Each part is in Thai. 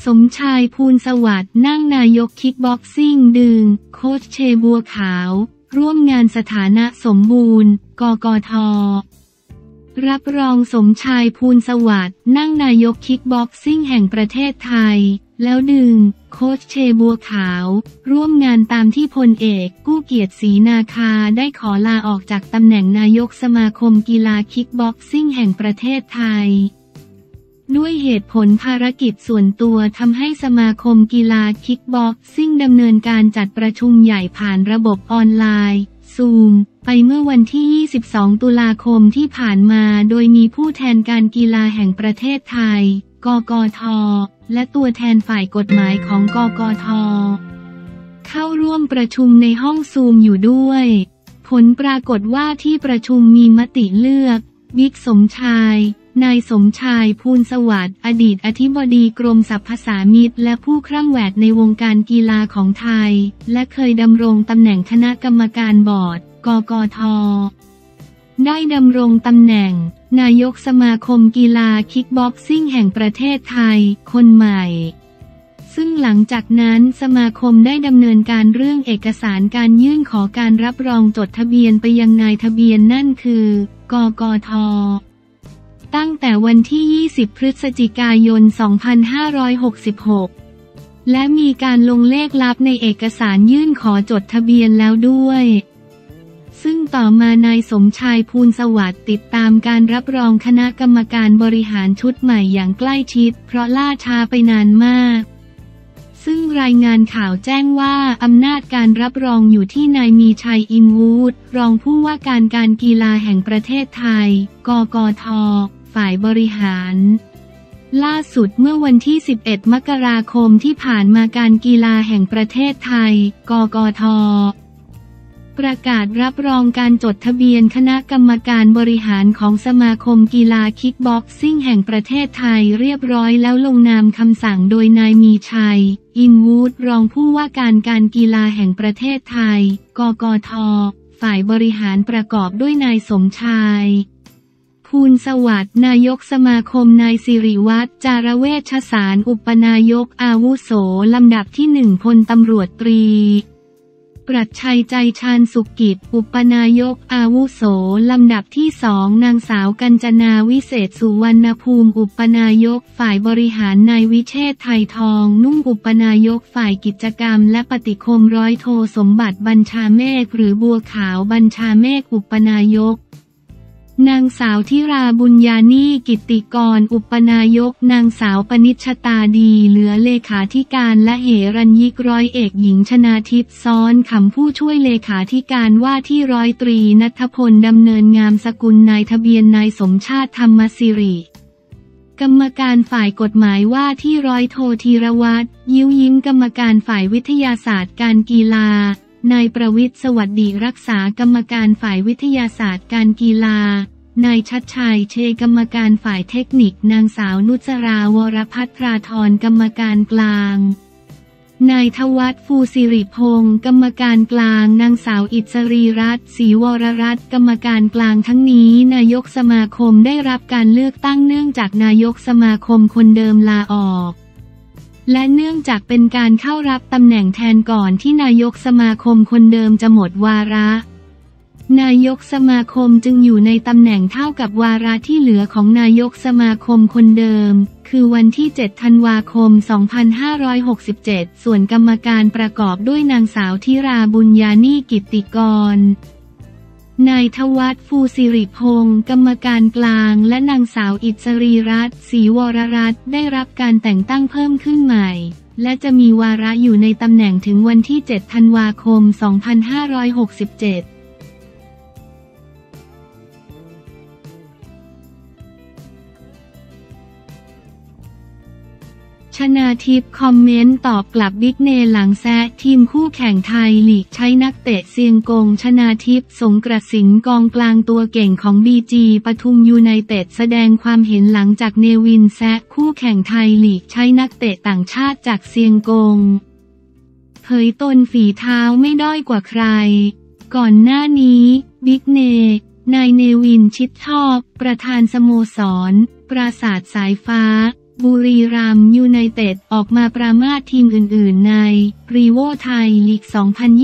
สมชายภูลสวัสดิ์นั่งนายกคิกบ็อกซิ่งดึงโค้ชเชบัวขาวร่วมงานสถานะสมบูรณ์กกท.รับรองสมชายภูลสวัสดิ์นั่งนายกคิกบ็อกซิ่งแห่งประเทศไทยแล้วดึงโค้ชเชบัวขาวร่วมงานตามที่พลเอกกู้เกียรติศรีนาคาได้ขอลาออกจากตำแหน่งนายกสมาคมกีฬาคิกบ็อกซิ่งแห่งประเทศไทยด้วยเหตุผลภารกิจส่วนตัวทำให้สมาคมกีฬาคิกบ็อกซิ่งดำเนินการจัดประชุมใหญ่ผ่านระบบออนไลน์ซูมไปเมื่อวันที่ 22 ตุลาคมที่ผ่านมาโดยมีผู้แทนการกีฬาแห่งประเทศไทยกกท.และตัวแทนฝ่ายกฎหมายของกกท.เข้าร่วมประชุมในห้องซูมอยู่ด้วยผลปรากฏว่าที่ประชุมมีมติเลือกบิ๊กสมชายนายสมชายภูลสวัสดิ์อดีตอธิบดีกรมสรรพสามิตและผู้คร่ำแวดในวงการกีฬาของไทยและเคยดำรงตำแหน่งคณะกรรมการบอร์ดกกท.ได้ดำรงตำแหน่งนายกสมาคมกีฬาคิกบ็อกซิ่งแห่งประเทศไทยคนใหม่ซึ่งหลังจากนั้นสมาคมได้ดำเนินการเรื่องเอกสารการยื่นขอการรับรองจดทะเบียนไปยังนายทะเบียนนั่นคือกกท.ตั้งแต่วันที่ 20 พฤศจิกายน 2566 และมีการลงเลขลับในเอกสารยื่นขอจดทะเบียนแล้วด้วยซึ่งต่อมานายสมชายภูลสวัสดิ์ติดตามการรับรองคณะกรรมการบริหารชุดใหม่อย่างใกล้ชิดเพราะล่าช้าไปนานมากซึ่งรายงานข่าวแจ้งว่าอำนาจการรับรองอยู่ที่นายมีชัยอินวูดรองผู้ว่าการการกีฬาแห่งประเทศไทยกกท.ฝ่ายบริหารล่าสุดเมื่อวันที่ 11 มกราคมที่ผ่านมาการกีฬาแห่งประเทศไทยกกท.ประกาศรับรองการจดทะเบียนคณะกรรมการบริหารของสมาคมกีฬาคิกบ็อกซิ่งแห่งประเทศไทยเรียบร้อยแล้วลงนามคำสั่งโดยนายมีชัยอินวูดรองผู้ว่าการการกีฬาแห่งประเทศไทยกกท.ฝ่ายบริหารประกอบด้วยนายสมชายภูลสวัสดิ์นายกสมาคมนายสิริวัฒน์จารเวชสารอุปนายกอาวุโสลำดับที่ 1 พลตำรวจตรีปรัชชัยใจชาญสุกิจอุปนายกอาวุโสลำดับที่ 2นางสาวกัญจนาวิเศษสุวรรณภูมิอุปนายกฝ่ายบริหารนายวิเชษฐ์ไทยทองนุ่งอุปนายกฝ่ายกิจกรรมและปฏิคมร้อยโทสมบัติบัญชาเมฆหรือบัวขาวบัญชาเมฆอุปนายกนางสาวธิราบุญญานีกิตติกรอุปนายกนางสาวปนิชชตาดีเหลือเลขาธิการและเหรัญยิกร้อยเอกหญิงชนาทิพย์ซ้อนขำผู้ช่วยเลขาธิการว่าที่ร้อยตรีณัฐพลดำเนินงามสกุลนายทะเบียนนายสมชาติธรรมสิริกรรมการฝ่ายกฎหมายว่าที่ร้อยโทธีรวัตรยิ้วยิ้มกรรมการฝ่ายวิทยาศาสตร์การกีฬานายประวิตรสวัสดิรักษากรรมการฝ่ายวิทยาศาสตร์การกีฬานายชัดชัยเชกรรมการฝ่ายเทคนิคนางสาวนุชราวรพัฒราธรกรรมการกลางนายทวัฒน์ฟูสิริพงศ์กรรมการกลางนางสาวอิสรีรัตน์ศรีวรรัตน์กรรมการกลางทั้งนี้นายกสมาคมได้รับการเลือกตั้งเนื่องจากนายกสมาคมคนเดิมลาออกและเนื่องจากเป็นการเข้ารับตำแหน่งแทนก่อนที่นายกสมาคมคนเดิมจะหมดวาระนายกสมาคมจึงอยู่ในตำแหน่งเท่ากับวาระที่เหลือของนายกสมาคมคนเดิมคือวันที่ 7 ธันวาคม 2567 ส่วนกรรมการประกอบด้วยนางสาวธิราบุญญานีกิตติกรนายทวัฒน์ฟูสิริพงศ์กรรมการกลางและนางสาวอิสรีรัตน์ศรีวรรัตน์ได้รับการแต่งตั้งเพิ่มขึ้นใหม่และจะมีวาระอยู่ในตำแหน่งถึงวันที่ 7 ธันวาคม 2567ชนาทิพย์คอมเมนต์ตอบกลับบิ๊กเนหลังแซะทีมคู่แข่งไทยลีกใช้นักเตะเซียงกงชนาทิพย์สงกระสินกองกลางตัวเก่งของบีจีปทุมยูไนเต็ดแสดงความเห็นหลังจากเนวินแซะคู่แข่งไทยลีกใช้นักเตะต่างชาติจากเซียงกงเผยตนฝีเท้าไม่ด้อยกว่าใครก่อนหน้านี้บิ๊กเนนายเนวินชิดชอบประธานสโมสรปราสาทสายฟ้าบุรีรัมย์ยูไนเต็ดออกมาปรามาสทีมอื่นๆในรีโวไทยลีก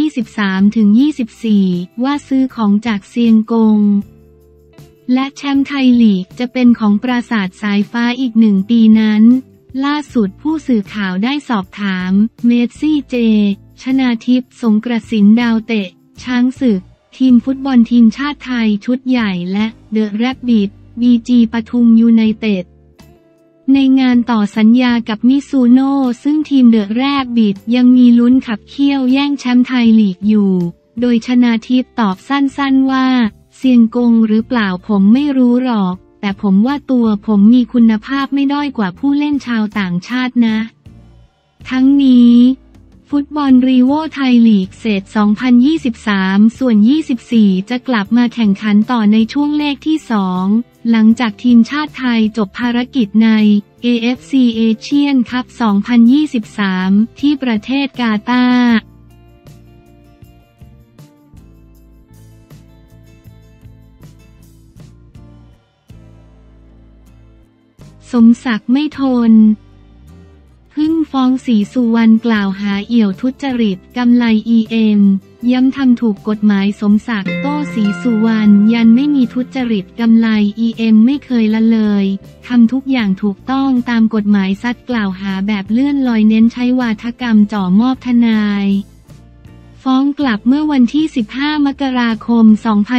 2023-24 ว่าซื้อของจากเซียงกงและแชมป์ไทยลีกจะเป็นของปราสาทสายฟ้าอีก1 ปีนั้นล่าสุดผู้สื่อข่าวได้สอบถามเมสซี่เจชนาทิพย์สงกระสินดาวเตะช้างศึกทีมฟุตบอลทีมชาติไทยชุดใหญ่และเดอะแรบบิทBG ปทุมยูไนเต็ดในงานต่อสัญญากับมิซูโน่ซึ่งทีมเดอะแรบบิทยังมีลุ้นขับเคี่ยวแย่งแชมป์ไทยลีกอยู่โดยชนาทิพย์ตอบสั้นๆว่าเซียงกงหรือเปล่าผมไม่รู้หรอกแต่ผมว่าตัวผมมีคุณภาพไม่ด้อยกว่าผู้เล่นชาวต่างชาตินะทั้งนี้ฟุตบอลรีโวไทยลีกเศษ 2023 ส่วน 24 จะกลับมาแข่งขันต่อในช่วงเลขที่ 2 หลังจากทีมชาติไทยจบภารกิจใน AFC Asian Cup 2023 ที่ประเทศกาตาร์สมศักดิ์ไม่ทนพึ่งฟ้องศรีสุวรรณกล่าวหาเอี่ยวทุจริตกำไล EM ย้ำทำถูกกฎหมายสมศักดิ์โต้ศรีสุวรรณยันไม่มีทุจริตกำไล EM ไม่เคยละเลยทำทุกอย่างถูกต้องตามกฎหมายซัดกล่าวหาแบบเลื่อนลอยเน้นใช้วาทกรรมจ่อมอบทนายฟ้องกลับเมื่อวันที่ 15 มกราคม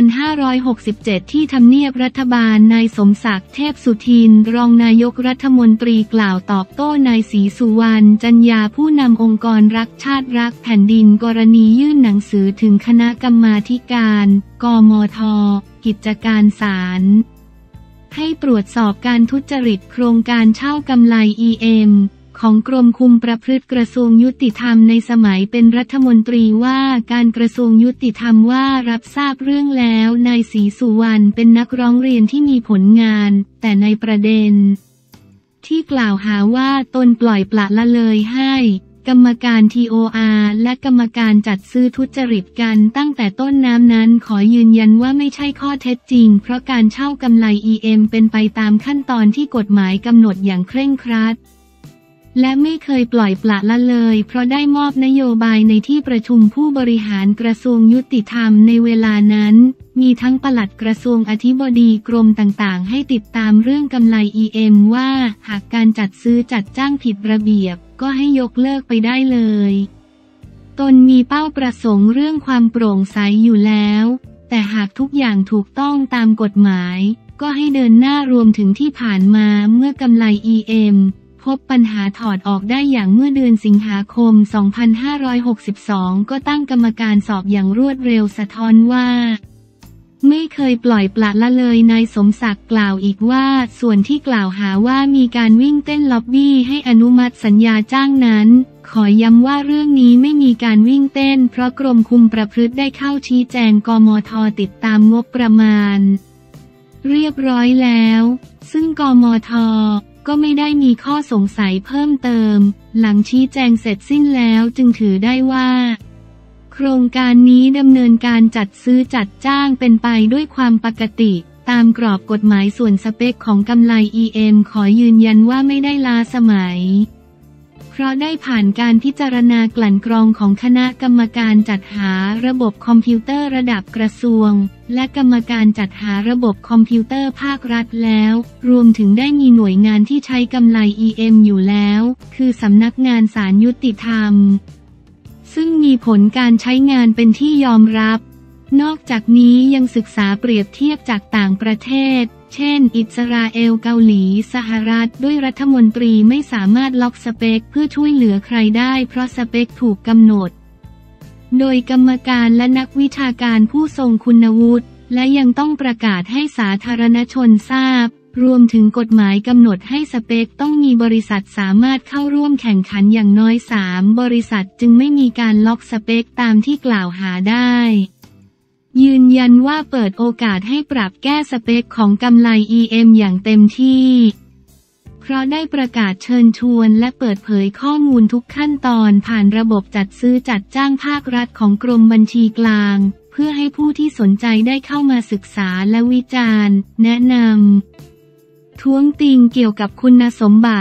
2567 ที่ทำเนียบรัฐบาลนายสมศักดิ์เทพสุทินรองนายกรัฐมนตรีกล่าวตอบโต้นายศรีสุวรรณจันยาผู้นำองค์กรรักชาติรักแผ่นดินกรณียื่นหนังสือถึงคณะกรรมาธิการกมธ.กิจการศาลให้ตรวจสอบการทุจริตโครงการเช่ากำไล EMของกรมคุมประพฤติกระทรวงยุติธรรมในสมัยเป็นรัฐมนตรีว่าการกระทรวงยุติธรรมว่ารับทราบเรื่องแล้วนายศรีสุวรรณเป็นนักร้องเรียนที่มีผลงานแต่ในประเด็นที่กล่าวหาว่าตนปล่อยปละละเลยให้กรรมการ TOR และกรรมการจัดซื้อทุจริตกันตั้งแต่ต้นน้ำนั้นขอยืนยันว่าไม่ใช่ข้อเท็จจริงเพราะการเช่ากำไล EM เป็นไปตามขั้นตอนที่กฎหมายกำหนดอย่างเคร่งครัดและไม่เคยปล่อยปละละเลยเพราะได้มอบนโยบายในที่ประชุมผู้บริหารกระทรวงยุติธรรมในเวลานั้นมีทั้งปลัดกระทรวงอธิบดีกรมต่างๆให้ติดตามเรื่องกำไล EM ว่าหากการจัดซื้อจัดจ้างผิดระเบียบก็ให้ยกเลิกไปได้เลยตนมีเป้าประสงค์เรื่องความโปร่งใสอยู่แล้วแต่หากทุกอย่างถูกต้องตามกฎหมายก็ให้เดินหน้ารวมถึงที่ผ่านมาเมื่อกำไล EMพบปัญหาถอดออกได้อย่างเมื่อเดือนสิงหาคม 2562 ก็ตั้งกรรมการสอบอย่างรวดเร็วสะท้อนว่าไม่เคยปล่อยปละละเลยนายสมศักดิ์กล่าวอีกว่าส่วนที่กล่าวหาว่ามีการวิ่งเต้นล็อบบี้ให้อนุมัติสัญญาจ้างนั้นขอย้ำว่าเรื่องนี้ไม่มีการวิ่งเต้นเพราะกรมคุมประพฤติได้เข้าชี้แจงกมธ.ติดตามงบประมาณเรียบร้อยแล้วซึ่งกมธ.ก็ไม่ได้มีข้อสงสัยเพิ่มเติมหลังชี้แจงเสร็จสิ้นแล้วจึงถือได้ว่าโครงการนี้ดำเนินการจัดซื้อจัดจ้างเป็นไปด้วยความปกติตามกรอบกฎหมายส่วนสเปคของกำไล EM ขอยืนยันว่าไม่ได้ล้าสมัยเพราะได้ผ่านการพิจารณากลั่นกรองของคณะกรรมการจัดหาระบบคอมพิวเตอร์ระดับกระทรวงและกรรมการจัดหาระบบคอมพิวเตอร์ภาครัฐแล้วรวมถึงได้มีหน่วยงานที่ใช้กำไล EM อยู่แล้วคือสำนักงานศาลยุติธรรมซึ่งมีผลการใช้งานเป็นที่ยอมรับนอกจากนี้ยังศึกษาเปรียบเทียบจากต่างประเทศเช่นอิสราเอลเกาหลีสหรัฐด้วยรัฐมนตรีไม่สามารถล็อกสเปคเพื่อช่วยเหลือใครได้เพราะสเปคถูกกำหนดโดยกรรมการและนักวิชาการผู้ทรงคุณวุฒิและยังต้องประกาศให้สาธารณชนทราบรวมถึงกฎหมายกำหนดให้สเปคต้องมีบริษัทสามารถเข้าร่วมแข่งขันอย่างน้อย3 บริษัทจึงไม่มีการล็อกสเปคตามที่กล่าวหาได้ยืนยันว่าเปิดโอกาสให้ปรับแก้สเปคของกำไล EM อย่างเต็มที่เพราะได้ประกาศเชิญชวนและเปิดเผยข้อมูลทุกขั้นตอนผ่านระบบจัดซื้อจัดจ้างภาครัฐของกรมบัญชีกลางเพื่อให้ผู้ที่สนใจได้เข้ามาศึกษาและวิจารณ์แนะนำท้วงติงเกี่ยวกับคุณสมบัติ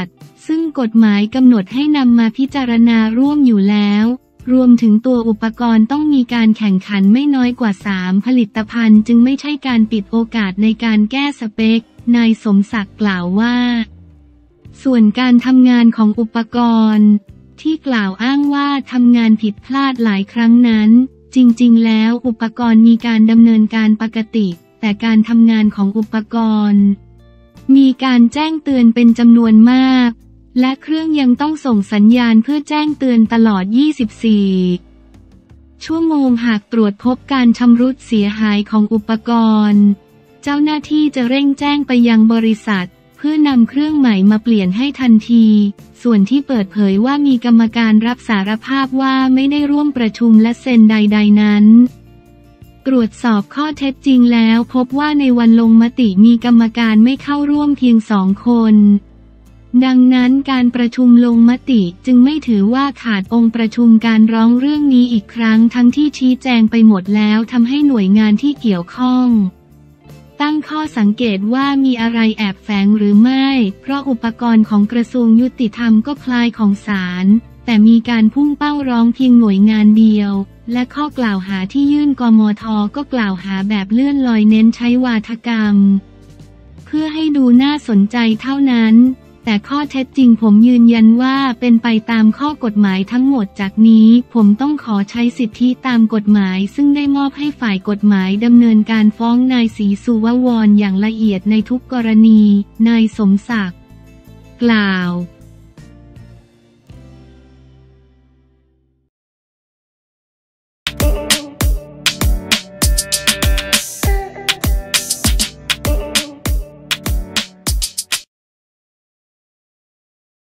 ซึ่งกฎหมายกำหนดให้นำมาพิจารณาร่วมอยู่แล้วรวมถึงตัวอุปกรณ์ต้องมีการแข่งขันไม่น้อยกว่า3ผลิตภัณฑ์จึงไม่ใช่การปิดโอกาสในการแก้สเปคนายสมศักดิ์กล่าวว่าส่วนการทำงานของอุปกรณ์ที่กล่าวอ้างว่าทำงานผิดพลาดหลายครั้งนั้นจริงๆแล้วอุปกรณ์มีการดำเนินการปกติแต่การทำงานของอุปกรณ์มีการแจ้งเตือนเป็นจำนวนมากและเครื่องยังต้องส่งสัญญาณเพื่อแจ้งเตือนตลอด24ชั่วโมงหากตรวจพบการชำรุดเสียหายของอุปกรณ์เจ้าหน้าที่จะเร่งแจ้งไปยังบริษัทเพื่อนำเครื่องใหม่มาเปลี่ยนให้ทันทีส่วนที่เปิดเผยว่ามีกรรมการรับสารภาพว่าไม่ได้ร่วมประชุมและเซ็นใดๆนั้นตรวจสอบข้อเท็จจริงแล้วพบว่าในวันลงมติมีกรรมการไม่เข้าร่วมเพียง2 คนดังนั้นการประชุมลงมติจึงไม่ถือว่าขาดองค์ประชุมการร้องเรื่องนี้อีกครั้งทั้งที่ชี้แจงไปหมดแล้วทำให้หน่วยงานที่เกี่ยวข้องตั้งข้อสังเกตว่ามีอะไรแอบแฝงหรือไม่เพราะอุปกรณ์ของกระทรวงยุติธรรมก็คล้ายของศาลแต่มีการพุ่งเป้าร้องเพียงหน่วยงานเดียวและข้อกล่าวหาที่ยื่นกมธ.ก็กล่าวหาแบบเลื่อนลอยเน้นใช้วาทกรรมเพื่อให้ดูน่าสนใจเท่านั้นแต่ข้อเท็จจริงผมยืนยันว่าเป็นไปตามข้อกฎหมายทั้งหมดจากนี้ผมต้องขอใช้สิทธิตามกฎหมายซึ่งได้มอบให้ฝ่ายกฎหมายดำเนินการฟ้องนายศรีสุวรรณอย่างละเอียดในทุกกรณีนายสมศักดิ์กล่าว